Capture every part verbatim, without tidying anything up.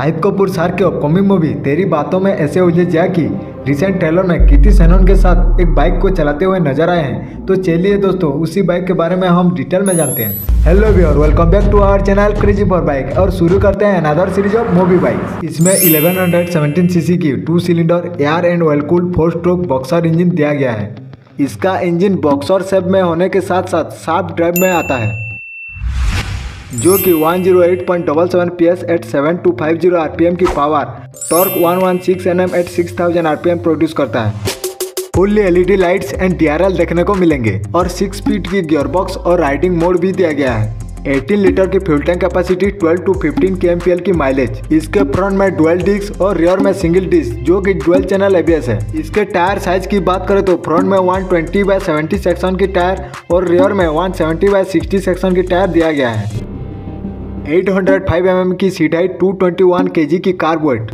Shahid Kapoor sir की upcoming movie तेरी बातों में ऐसे उलझ जा कि रिसेंट ट्रेलर में कृति सेनन के साथ एक बाइक को चलाते हुए नजर आए हैं। तो चलिए दोस्तों उसी बाइक के बारे में हम डिटेल में जानते हैं। Hello viewer, welcome back to our channel crazy for bike और शुरू करते हैं another series of movie bike. इसमें इलेवन सेवनटीन सीसी की two cylinder air and oil cooled four stroke boxer engine दिया गया है। इसका इंजन बॉक्सर शेप में होने के साथ साथ शाफ्ट ड्राइव में आता है, जो कि one oh eight point seven seven P S at seven two five zero R P M की power, torque one sixteen N M at six thousand R P M produce करता है। Fully L E D lights and D R L देखने को मिलेंगे और six speed की gearbox और riding mode भी दिया गया है। अठारह लीटर की fuel tank capacity, twelve to fifteen के एम पी एल की माइलेज। इसके फ्रंट में डुअल डिस्क और रियर में सिंगल डिस्क जो कि dual channel A B S है। इसके टायर साइज की बात करें तो फ्रंट में one twenty by seventy section की टायर और रियर में one seventy by sixty section की टायर दिया गया है। Eight oh five M M की seat height, two twenty one K G की कार्ब वेट।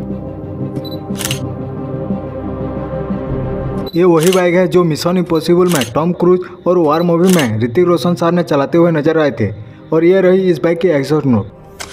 ये वही बाइक है जो मिशन इम्पॉसिबल में टॉम क्रूज और वार मूवी में ऋतिक रोशन सर ने चलाते हुए नजर आए थे। और ये रही इस बाइक की exhaust note.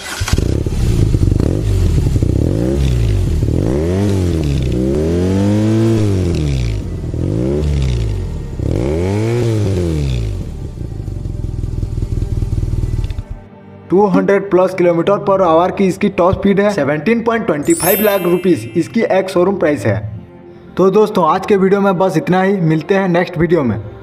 Two hundred plus kilometre per hour की इसकी टॉप स्पीड है। Seventeen point two five lakh rupees इसकी एक शोरूम प्राइस है। तो दोस्तों आज के वीडियो में बस इतना ही, मिलते हैं नेक्स्ट वीडियो में।